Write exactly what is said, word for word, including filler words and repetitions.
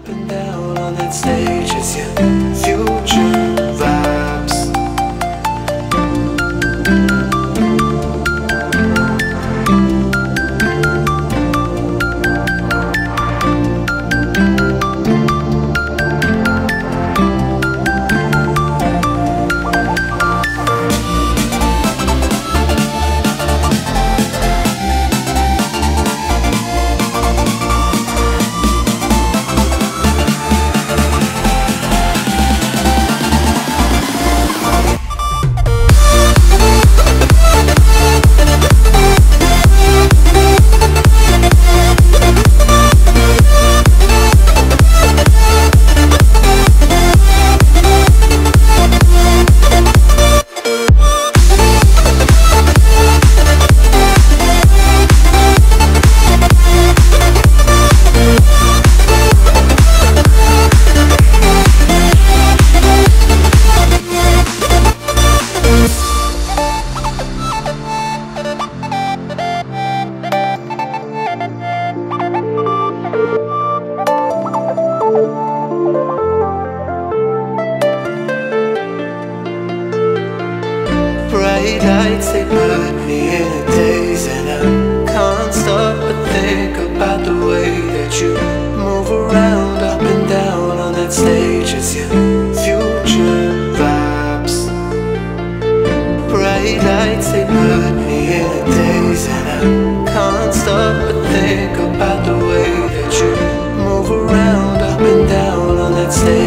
and down on that stage as your future vibes. Bright lights, they put me in a daze, and I can't stop but think about the way that you move around, up and down on that stage as your future vibes. Bright lights, they put me in a daze, and I can't stop but think about the way that you move around, up and down on that stage.